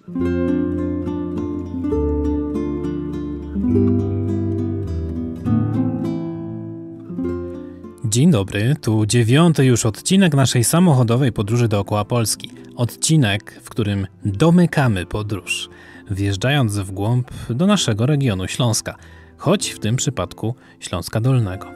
Dzień dobry, tu 9. już odcinek naszej samochodowej podróży dookoła Polski. Odcinek, w którym domykamy podróż, wjeżdżając w głąb do naszego regionu Śląska, choć w tym przypadku Śląska Dolnego.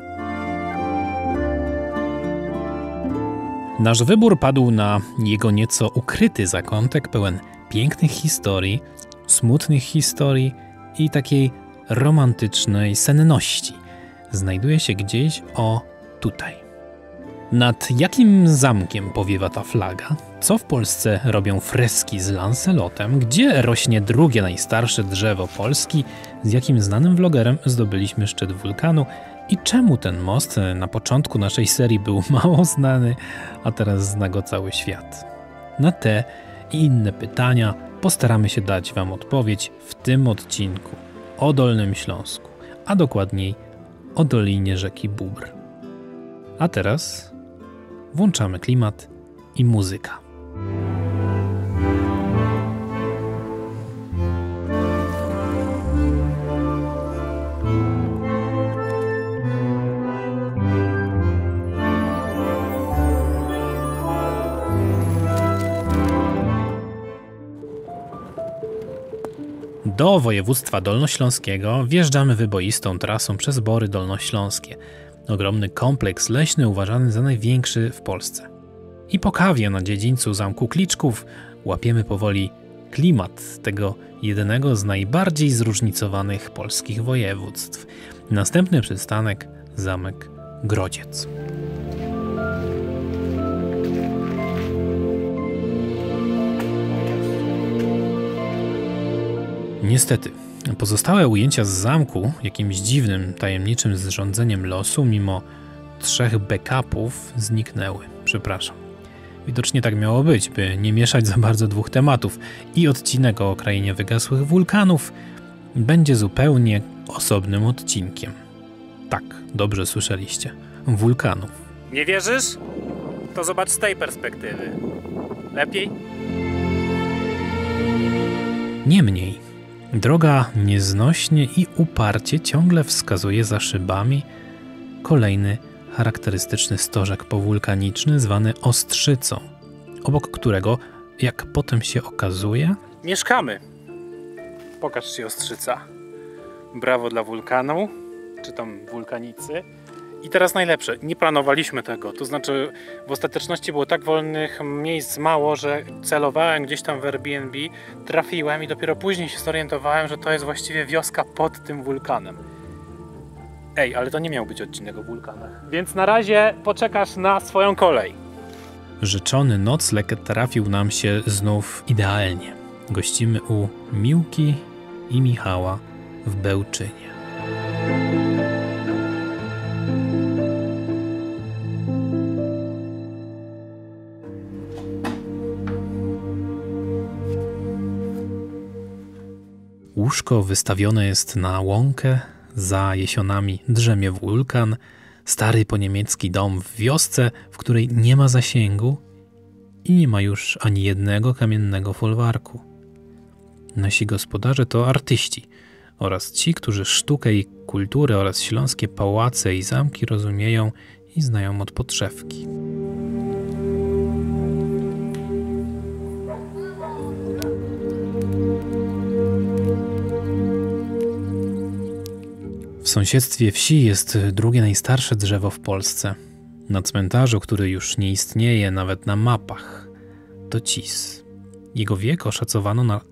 Nasz wybór padł na jego nieco ukryty zakątek pełen pięknych historii, smutnych historii i takiej romantycznej senności. Znajduje się gdzieś tutaj. Nad jakim zamkiem powiewa ta flaga? Co w Polsce robią freski z Lancelotem? Gdzie rośnie drugie najstarsze drzewo Polski? Z jakim znanym vlogerem zdobyliśmy szczyt wulkanu? I czemu ten most na początku naszej serii był mało znany, a teraz zna go cały świat? Na te i inne pytania postaramy się dać Wam odpowiedź w tym odcinku o Dolnym Śląsku, a dokładniej o dolinie rzeki Bóbr. A teraz włączamy klimat i muzyka. Do województwa dolnośląskiego wjeżdżamy wyboistą trasą przez Bory Dolnośląskie. Ogromny kompleks leśny uważany za największy w Polsce. I po kawie na dziedzińcu Zamku Kliczków łapiemy powoli klimat tego jednego z najbardziej zróżnicowanych polskich województw. Następny przystanek Zamek Grodziec. Niestety, pozostałe ujęcia z zamku jakimś dziwnym, tajemniczym zrządzeniem losu, mimo 3 backupów, zniknęły. Przepraszam. Widocznie tak miało być, by nie mieszać za bardzo 2 tematów. I odcinek o krainie wygasłych wulkanów będzie zupełnie osobnym odcinkiem. Tak, dobrze słyszeliście. Wulkanów. Nie wierzysz? To zobacz z tej perspektywy. Lepiej? Niemniej, droga nieznośnie i uparcie ciągle wskazuje za szybami kolejny charakterystyczny stożek powulkaniczny zwany Ostrzycą, obok którego, jak potem się okazuje, mieszkamy. Pokaż się Ostrzyca. Brawo dla wulkanu, czy tam wulkanicy. I teraz najlepsze, nie planowaliśmy tego, to znaczy w ostateczności było tak wolnych miejsc mało, że celowałem gdzieś tam w Airbnb, trafiłem i dopiero później się zorientowałem, że to jest właściwie wioska pod tym wulkanem. Ej, ale to nie miał być odcinek o wulkanach, więc na razie poczekasz na swoją kolej. Życzony nocleg trafił nam się znów idealnie. Gościmy u Miłki i Michała w Bełczynie. Łóżko wystawione jest na łąkę, za jesionami drzemie wulkan, stary poniemiecki dom w wiosce, w której nie ma zasięgu i nie ma już ani jednego kamiennego folwarku. Nasi gospodarze to artyści oraz ci, którzy sztukę i kulturę oraz śląskie pałace i zamki rozumieją i znają od podszewki. W sąsiedztwie wsi jest drugie najstarsze drzewo w Polsce. Na cmentarzu, który już nie istnieje nawet na mapach, to cis. Jego wiek oszacowano na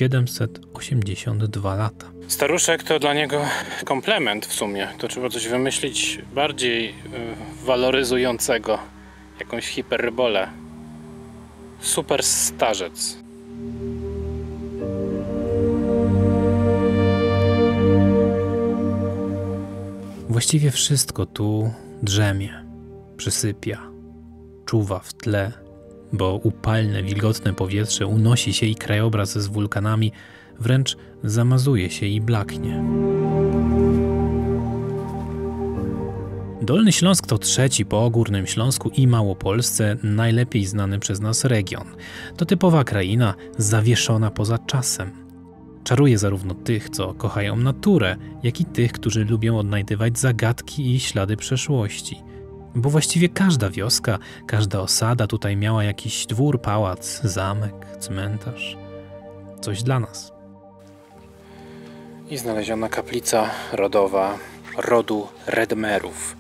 782 lata. Staruszek to dla niego komplement w sumie. To trzeba coś wymyślić bardziej waloryzującego. Jakąś hiperbolę. Super starzec. Właściwie wszystko tu drzemie, przysypia, czuwa w tle, bo upalne, wilgotne powietrze unosi się i krajobraz z wulkanami wręcz zamazuje się i blaknie. Dolny Śląsk to trzeci po Górnym Śląsku i Małopolsce najlepiej znany przez nas region. To typowa kraina zawieszona poza czasem. Czaruje zarówno tych, co kochają naturę, jak i tych, którzy lubią odnajdywać zagadki i ślady przeszłości. Bo właściwie każda wioska, każda osada tutaj miała jakiś dwór, pałac, zamek, cmentarz. Coś dla nas. I znaleziona kaplica rodowa rodu Redmerów.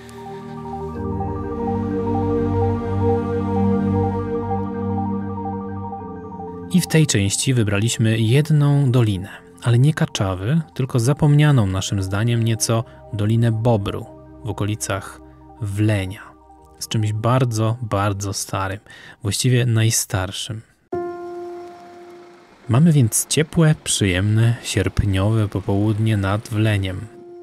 I w tej części wybraliśmy jedną dolinę, ale nie Kaczawy, tylko zapomnianą naszym zdaniem nieco Dolinę Bobru w okolicach Wlenia. Z czymś bardzo, bardzo starym, właściwie najstarszym. Mamy więc ciepłe, przyjemne, sierpniowe popołudnie nad Wleniem.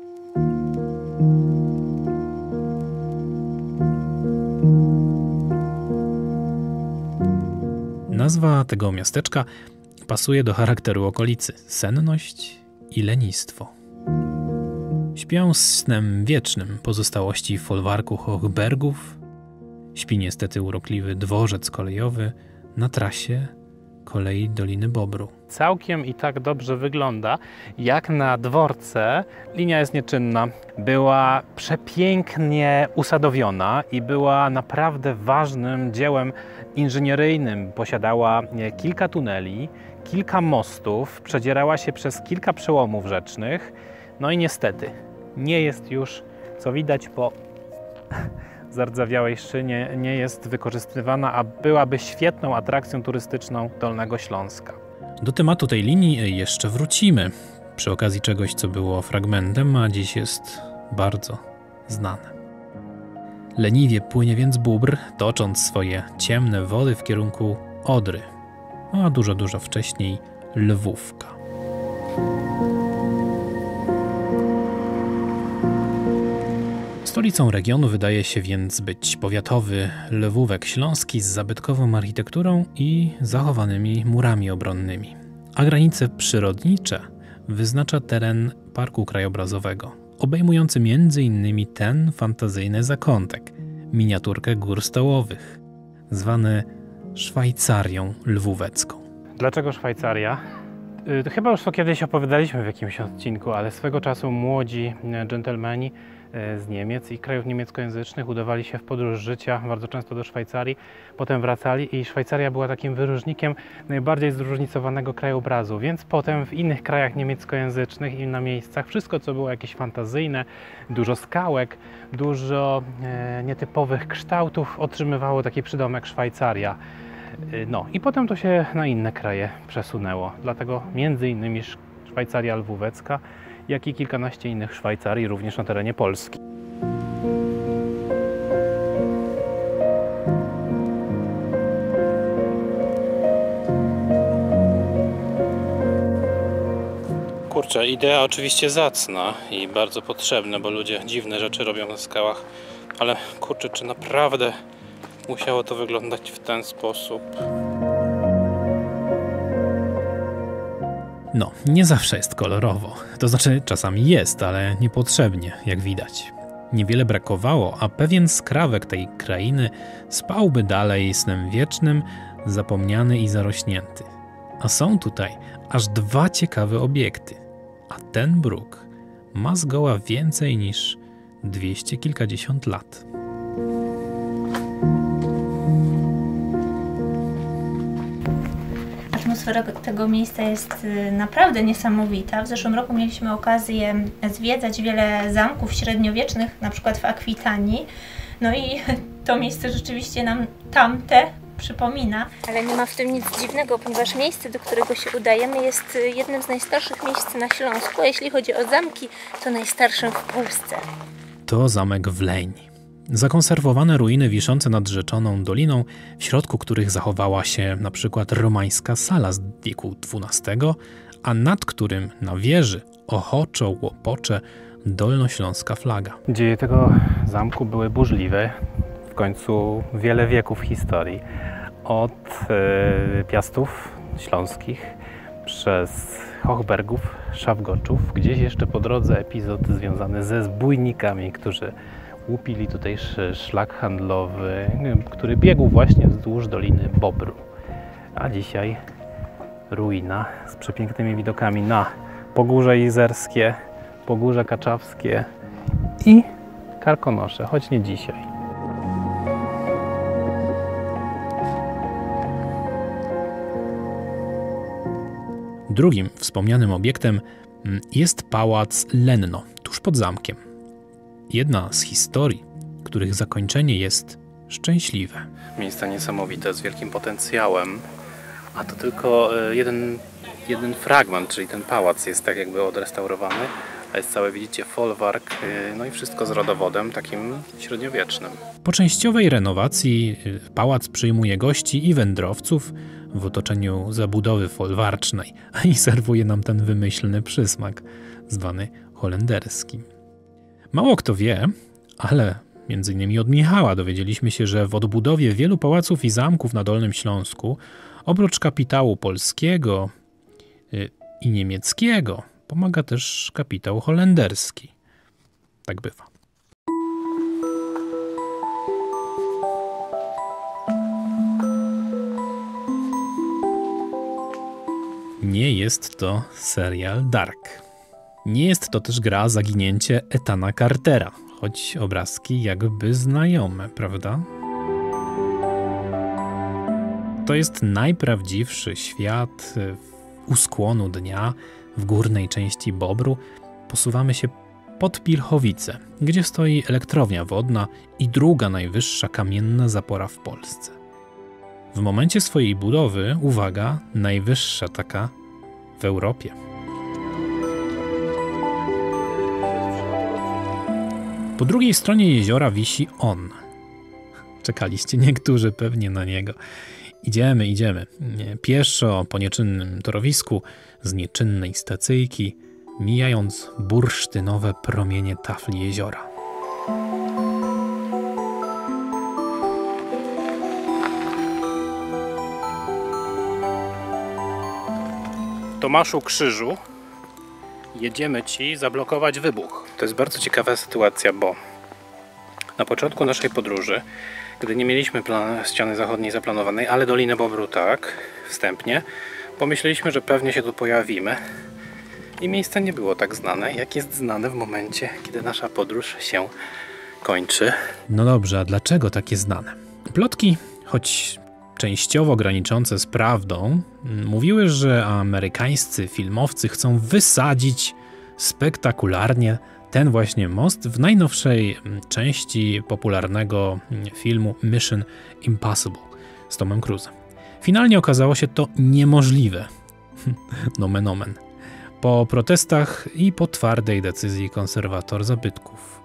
Nazwa tego miasteczka pasuje do charakteru okolicy. Senność i lenistwo. Śpią snem wiecznym pozostałości folwarku Hochbergów. Śpi niestety urokliwy dworzec kolejowy na trasie kolei Doliny Bobru. Całkiem i tak dobrze wygląda, jak na dworce. Linia jest nieczynna. Była przepięknie usadowiona i była naprawdę ważnym dziełem inżynieryjnym. Posiadała kilka tuneli, kilka mostów, przedzierała się przez kilka przełomów rzecznych. No i niestety nie jest już, co widać po zardzawiałej szynie, nie jest wykorzystywana, a byłaby świetną atrakcją turystyczną Dolnego Śląska. Do tematu tej linii jeszcze wrócimy, przy okazji czegoś, co było fragmentem, a dziś jest bardzo znane. Leniwie płynie więc Bóbr, tocząc swoje ciemne wody w kierunku Odry, a dużo, dużo wcześniej Lwówka. Stolicą regionu wydaje się więc być powiatowy Lwówek Śląski z zabytkową architekturą i zachowanymi murami obronnymi. A granice przyrodnicze wyznacza teren Parku Krajobrazowego, obejmujący m.in. ten fantazyjny zakątek, miniaturkę gór stołowych, zwany Szwajcarią Lwówecką. Dlaczego Szwajcaria? Chyba już to kiedyś opowiadaliśmy w jakimś odcinku, ale swego czasu młodzi dżentelmeni z Niemiec i krajów niemieckojęzycznych udawali się w podróż życia, bardzo często do Szwajcarii, potem wracali i Szwajcaria była takim wyróżnikiem najbardziej zróżnicowanego krajobrazu, więc potem w innych krajach niemieckojęzycznych i na miejscach wszystko, co było jakieś fantazyjne, dużo skałek, dużo nietypowych kształtów, otrzymywało taki przydomek Szwajcaria. No i potem to się na inne kraje przesunęło, dlatego między innymi Szwajcaria Lwówecka, jak i kilkanaście innych Szwajcarii, również na terenie Polski. Kurczę, idea oczywiście zacna i bardzo potrzebna, bo ludzie dziwne rzeczy robią na skałach, ale kurczę, czy naprawdę musiało to wyglądać w ten sposób? No, nie zawsze jest kolorowo. To znaczy, czasami jest, ale niepotrzebnie, jak widać. Niewiele brakowało, a pewien skrawek tej krainy spałby dalej snem wiecznym, zapomniany i zarośnięty. A są tutaj aż dwa ciekawe obiekty. A ten bruk ma zgoła więcej niż 200 kilkadziesiąt lat. Atmosfera tego miejsca jest naprawdę niesamowita. W zeszłym roku mieliśmy okazję zwiedzać wiele zamków średniowiecznych, na przykład w Akwitanii. No i to miejsce rzeczywiście nam tamte przypomina. Ale nie ma w tym nic dziwnego, ponieważ miejsce, do którego się udajemy, jest jednym z najstarszych miejsc na Śląsku, a jeśli chodzi o zamki, to najstarszym w Polsce. To zamek Wleń. Zakonserwowane ruiny wiszące nad rzeczoną doliną, w środku których zachowała się na przykład romańska sala z wieku XII, a nad którym na wieży ochoczo łopocze dolnośląska flaga. Dzieje tego zamku były burzliwe, w końcu wiele wieków historii. Od Piastów śląskich, przez Hochbergów, Szafgoczów, gdzieś jeszcze po drodze epizod związany ze zbójnikami, którzy łupili tutejszy szlak handlowy, który biegł właśnie wzdłuż Doliny Bobru. A dzisiaj ruina z przepięknymi widokami na Pogórze Izerskie, Pogórze Kaczawskie i Karkonosze, choć nie dzisiaj. Drugim wspomnianym obiektem jest pałac Lenno, tuż pod zamkiem. Jedna z historii, których zakończenie jest szczęśliwe. Miejsce niesamowite, z wielkim potencjałem, a to tylko jeden fragment, czyli ten pałac jest tak jakby odrestaurowany, a jest całe, widzicie, folwark, no i wszystko z rodowodem takim średniowiecznym. Po częściowej renowacji pałac przyjmuje gości i wędrowców w otoczeniu zabudowy folwarcznej i serwuje nam ten wymyślny przysmak, zwany holenderski. Mało kto wie, ale m.in. od Michała dowiedzieliśmy się, że w odbudowie wielu pałaców i zamków na Dolnym Śląsku, oprócz kapitału polskiego i niemieckiego, pomaga też kapitał holenderski. Tak bywa. Nie jest to serial Dark. Nie jest to też gra Zaginięcie Ethana Cartera, choć obrazki jakby znajome, prawda? To jest najprawdziwszy świat u skłonu dnia w górnej części Bobru. Posuwamy się pod Pilchowice, gdzie stoi elektrownia wodna i druga najwyższa kamienna zapora w Polsce. W momencie swojej budowy, uwaga, najwyższa taka w Europie. Po drugiej stronie jeziora wisi on. Czekaliście niektórzy pewnie na niego. Idziemy. Pieszo po nieczynnym torowisku z nieczynnej stacyjki, mijając bursztynowe promienie tafli jeziora. Tomaszu Krzyżu, jedziemy Ci zablokować wybuch. To jest bardzo ciekawa sytuacja, bo na początku naszej podróży, gdy nie mieliśmy ściany zachodniej zaplanowanej, ale Dolinę Bobru tak, wstępnie, pomyśleliśmy, że pewnie się tu pojawimy. I miejsce nie było tak znane, jak jest znane w momencie, kiedy nasza podróż się kończy. No dobrze, a dlaczego takie znane? Plotki, choć częściowo graniczące z prawdą, mówiły, że amerykańscy filmowcy chcą wysadzić spektakularnie ten właśnie most w najnowszej części popularnego filmu Mission Impossible z Tomem Cruise'em. Finalnie okazało się to niemożliwe. Nomen omen. Po protestach i po twardej decyzji konserwator zabytków.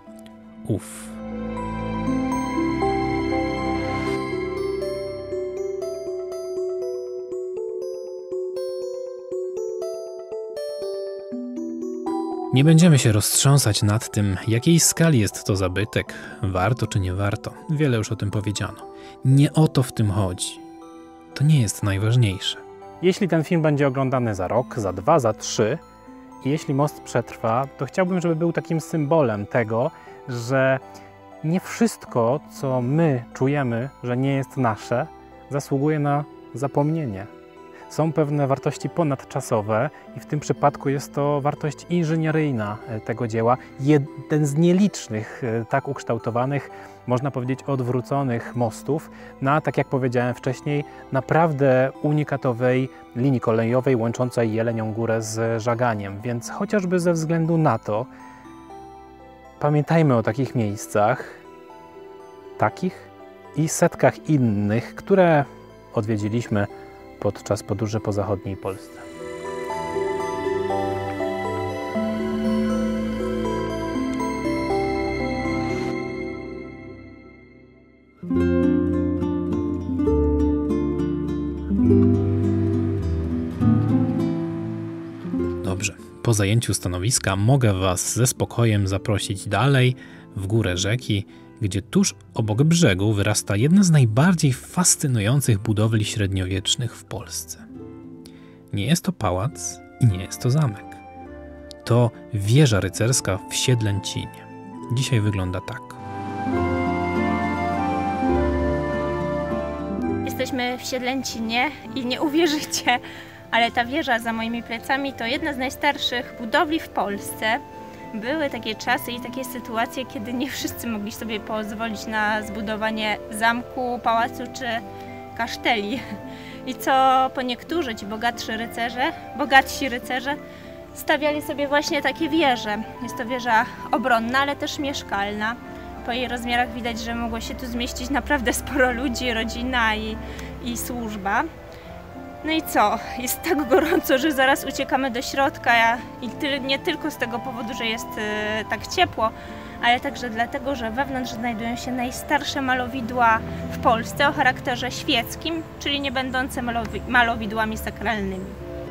Nie będziemy się roztrząsać nad tym, jakiej skali jest to zabytek, warto czy nie warto. Wiele już o tym powiedziano. Nie o to w tym chodzi. To nie jest najważniejsze. Jeśli ten film będzie oglądany za rok, za 2, za 3 i jeśli most przetrwa, to chciałbym, żeby był takim symbolem tego, że nie wszystko, co my czujemy, że nie jest nasze, zasługuje na zapomnienie. Są pewne wartości ponadczasowe i w tym przypadku jest to wartość inżynieryjna tego dzieła. Jeden z nielicznych tak ukształtowanych, można powiedzieć odwróconych mostów na, tak jak powiedziałem wcześniej, naprawdę unikatowej linii kolejowej łączącej Jelenią Górę z Żaganiem. Więc chociażby ze względu na to pamiętajmy o takich miejscach, takich i setkach innych, które odwiedziliśmy podczas podróży po zachodniej Polsce. Dobrze, po zajęciu stanowiska mogę Was ze spokojem zaprosić dalej w górę rzeki, gdzie tuż obok brzegu wyrasta jedna z najbardziej fascynujących budowli średniowiecznych w Polsce. Nie jest to pałac i nie jest to zamek. To wieża rycerska w Siedlęcinie. Dzisiaj wygląda tak. Jesteśmy w Siedlęcinie i nie uwierzycie, ale ta wieża za moimi plecami to jedna z najstarszych budowli w Polsce. Były takie czasy i takie sytuacje, kiedy nie wszyscy mogli sobie pozwolić na zbudowanie zamku, pałacu czy kaszteli. I co po niektórzy, ci bogatsi rycerze stawiali sobie właśnie takie wieże. Jest to wieża obronna, ale też mieszkalna. Po jej rozmiarach widać, że mogło się tu zmieścić naprawdę sporo ludzi, rodzina i służba. No i co? Jest tak gorąco, że zaraz uciekamy do środka i nie tylko z tego powodu, że jest tak ciepło, ale także dlatego, że wewnątrz znajdują się najstarsze malowidła w Polsce o charakterze świeckim, czyli nie będące malowidłami sakralnymi.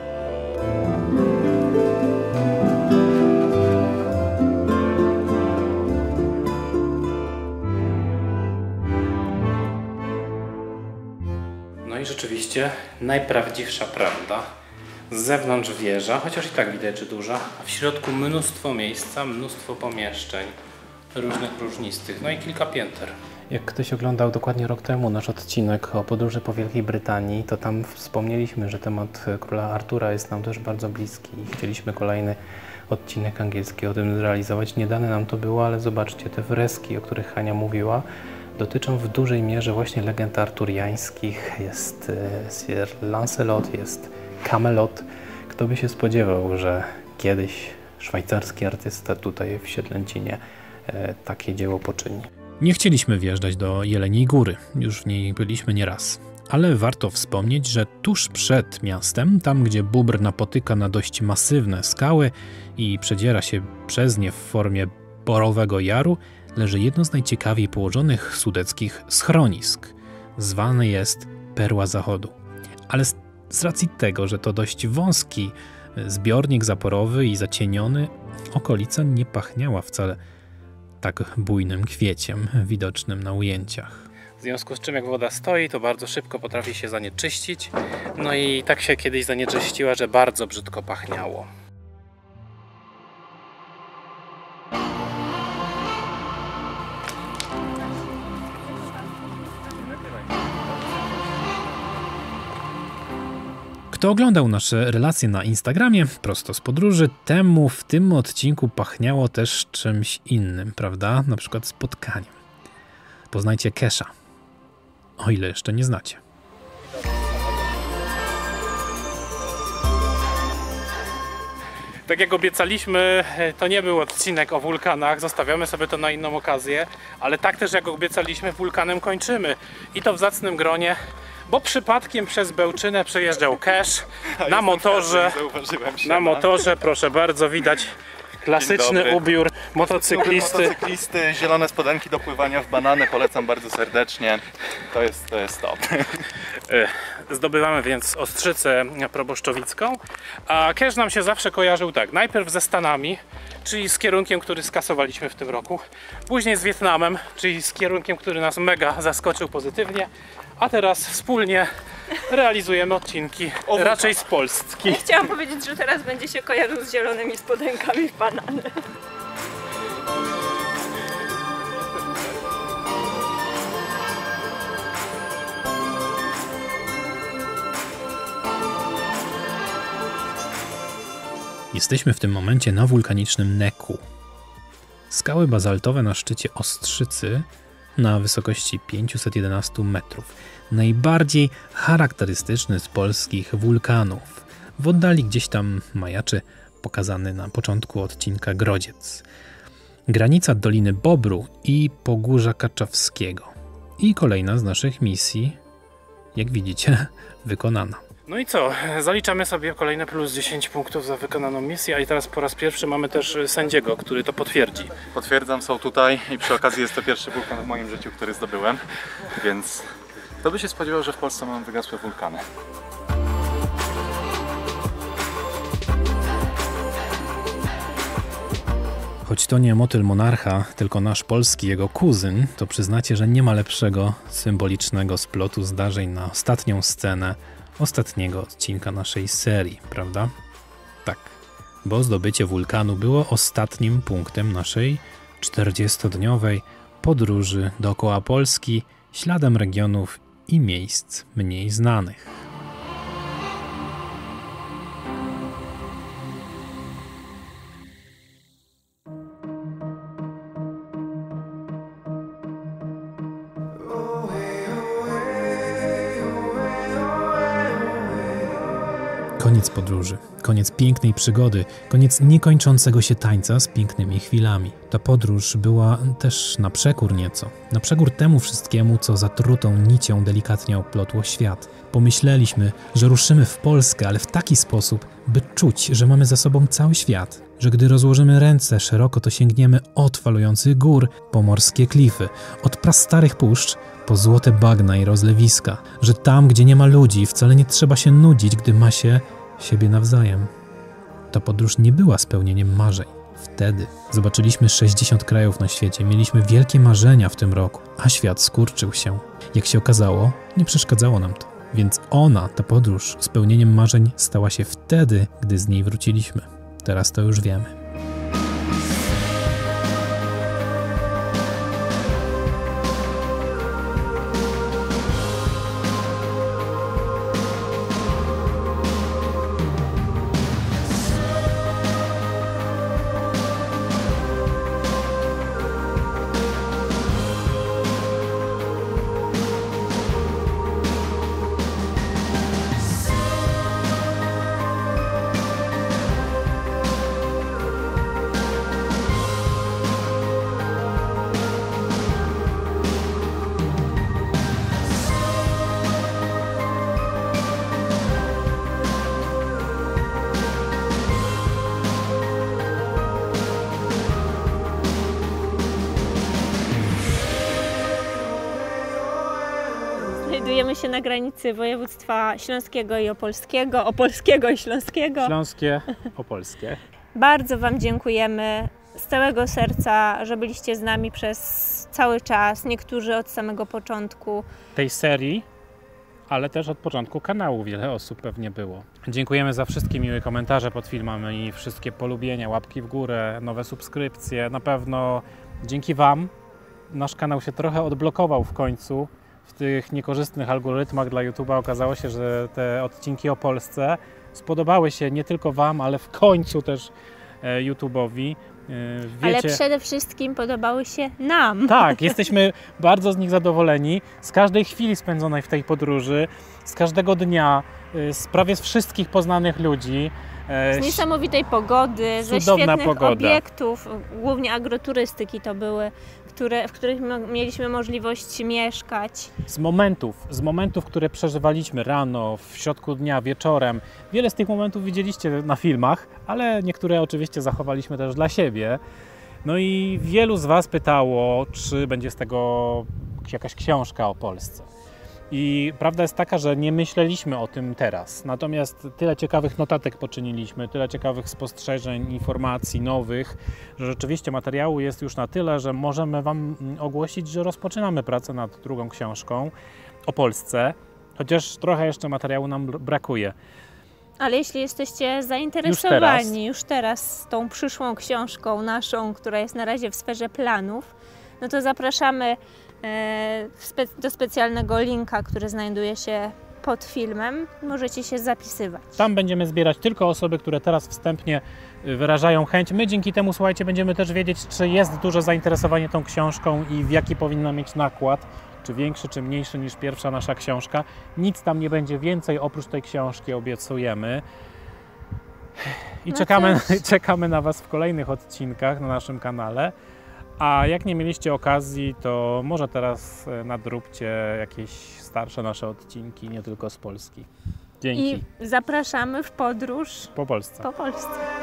No i rzeczywiście najprawdziwsza prawda. Z zewnątrz wieża, chociaż i tak widać, że duża, a w środku mnóstwo miejsca, mnóstwo pomieszczeń różnych, różnistych, no i kilka pięter. Jak ktoś oglądał dokładnie rok temu nasz odcinek o podróży po Wielkiej Brytanii, to tam wspomnieliśmy, że temat króla Artura jest nam też bardzo bliski i chcieliśmy kolejny odcinek angielski o tym zrealizować. Nie dane nam to było, ale zobaczcie, te freski, o których Hania mówiła, dotyczą w dużej mierze właśnie legend arturiańskich. Jest Sir Lancelot, jest Camelot. Kto by się spodziewał, że kiedyś szwajcarski artysta tutaj w Siedlęcinie takie dzieło poczyni. Nie chcieliśmy wjeżdżać do Jeleniej Góry, już w niej byliśmy nieraz. Ale warto wspomnieć, że tuż przed miastem, tam gdzie Bóbr napotyka na dość masywne skały i przedziera się przez nie w formie Borowego Jaru, leży jedno z najciekawiej położonych sudeckich schronisk. Zwane jest Perła Zachodu. Ale z racji tego, że to dość wąski zbiornik zaporowy i zacieniony, okolica nie pachniała wcale tak bujnym kwieciem widocznym na ujęciach. W związku z czym jak woda stoi, to bardzo szybko potrafi się zanieczyścić. No i tak się kiedyś zanieczyściła, że bardzo brzydko pachniało. Kto oglądał nasze relacje na Instagramie prosto z podróży, temu w tym odcinku pachniało też czymś innym, prawda? Na przykład spotkaniem. Poznajcie Kesha, o ile jeszcze nie znacie. Tak jak obiecaliśmy, to nie był odcinek o wulkanach, zostawiamy sobie to na inną okazję, ale tak też jak obiecaliśmy, wulkanem kończymy. I to w zacnym gronie, bo przypadkiem przez Bełczynę przejeżdżał Cash na motorze. Na motorze, proszę bardzo, widać klasyczny ubiór motocyklisty. Zielone spodenki do pływania w banany, polecam bardzo serdecznie. To jest top. Zdobywamy więc Ostrzycę proboszczowicką, a Cash nam się zawsze kojarzył tak, najpierw ze Stanami, czyli z kierunkiem, który skasowaliśmy w tym roku, później z Wietnamem, czyli z kierunkiem, który nas mega zaskoczył pozytywnie, a teraz wspólnie realizujemy odcinki raczej z Polski. Chciałam powiedzieć, że teraz będzie się kojarzył z zielonymi spodenkami w banany. Jesteśmy w tym momencie na wulkanicznym Neku. Skały bazaltowe na szczycie Ostrzycy na wysokości 511 metrów. Najbardziej charakterystyczny z polskich wulkanów. W oddali gdzieś tam majaczy pokazany na początku odcinka Grodziec. Granica Doliny Bobru i Pogórza Kaczawskiego. I kolejna z naszych misji, jak widzicie, wykonana. No i co? Zaliczamy sobie kolejne plus 10 punktów za wykonaną misję, a i teraz po raz pierwszy mamy też sędziego, który to potwierdzi. Potwierdzam, są tutaj i przy okazji jest to pierwszy wulkan w moim życiu, który zdobyłem, więc kto by się spodziewał, że w Polsce mamy wygasłe wulkany. Choć to nie motyl monarcha, tylko nasz polski, jego kuzyn, to przyznacie, że nie ma lepszego symbolicznego splotu zdarzeń na ostatnią scenę ostatniego odcinka naszej serii, prawda? Tak, bo zdobycie wulkanu było ostatnim punktem naszej 40-dniowej podróży dookoła Polski, śladem regionów i miejsc mniej znanych. Koniec podróży, koniec pięknej przygody, koniec niekończącego się tańca z pięknymi chwilami. Ta podróż była też na przekór nieco. Na przekór temu wszystkiemu, co zatrutą nicią delikatnie oplotło świat. Pomyśleliśmy, że ruszymy w Polskę, ale w taki sposób, by czuć, że mamy za sobą cały świat. Że gdy rozłożymy ręce szeroko, to sięgniemy od falujących gór po morskie klify, od prastarych puszcz po złote bagna i rozlewiska. Że tam, gdzie nie ma ludzi, wcale nie trzeba się nudzić, gdy ma się siebie nawzajem. Ta podróż nie była spełnieniem marzeń. Wtedy zobaczyliśmy 60 krajów na świecie, mieliśmy wielkie marzenia w tym roku, a świat skurczył się. Jak się okazało, nie przeszkadzało nam to. Więc ta podróż, spełnieniem marzeń stała się wtedy, gdy z niej wróciliśmy. Teraz to już wiemy. Znajdujemy się na granicy województwa śląskiego i opolskiego, opolskiego i śląskiego. Śląskie, opolskie. Bardzo Wam dziękujemy z całego serca, że byliście z nami przez cały czas, niektórzy od samego początku tej serii, ale też od początku kanału wiele osób pewnie było. Dziękujemy za wszystkie miłe komentarze pod filmami, wszystkie polubienia, łapki w górę, nowe subskrypcje. Na pewno dzięki Wam nasz kanał się trochę odblokował w końcu. W tych niekorzystnych algorytmach dla YouTube'a okazało się, że te odcinki o Polsce spodobały się nie tylko Wam, ale w końcu też YouTube'owi. Ale przede wszystkim podobały się nam. Tak, jesteśmy bardzo z nich zadowoleni. Z każdej chwili spędzonej w tej podróży, z każdego dnia, z prawie z wszystkich poznanych ludzi. Z niesamowitej pogody, ze świetnych obiektów, głównie agroturystyki to były, w których mieliśmy możliwość mieszkać. Z momentów, które przeżywaliśmy rano, w środku dnia, wieczorem. Wiele z tych momentów widzieliście na filmach, ale niektóre oczywiście zachowaliśmy też dla siebie. No i wielu z Was pytało, czy będzie z tego jakaś książka o Polsce. I prawda jest taka, że nie myśleliśmy o tym teraz. Natomiast tyle ciekawych notatek poczyniliśmy, tyle ciekawych spostrzeżeń, informacji nowych, że rzeczywiście materiału jest już na tyle, że możemy Wam ogłosić, że rozpoczynamy pracę nad drugą książką o Polsce, chociaż trochę jeszcze materiału nam brakuje. Ale jeśli jesteście zainteresowani już teraz tą przyszłą książką naszą, która jest na razie w sferze planów, no to zapraszamy do specjalnego linka, który znajduje się pod filmem. Możecie się zapisywać. Tam będziemy zbierać tylko osoby, które teraz wstępnie wyrażają chęć. My dzięki temu, słuchajcie, będziemy też wiedzieć, czy jest duże zainteresowanie tą książką i w jaki powinna mieć nakład, czy większy, czy mniejszy niż pierwsza nasza książka. Nic tam nie będzie więcej oprócz tej książki, obiecujemy. I czekamy na Was w kolejnych odcinkach na naszym kanale. A jak nie mieliście okazji, to może teraz nadróbcie jakieś starsze nasze odcinki, nie tylko z Polski. Dzięki. I zapraszamy w podróż po Polsce. Po Polsce.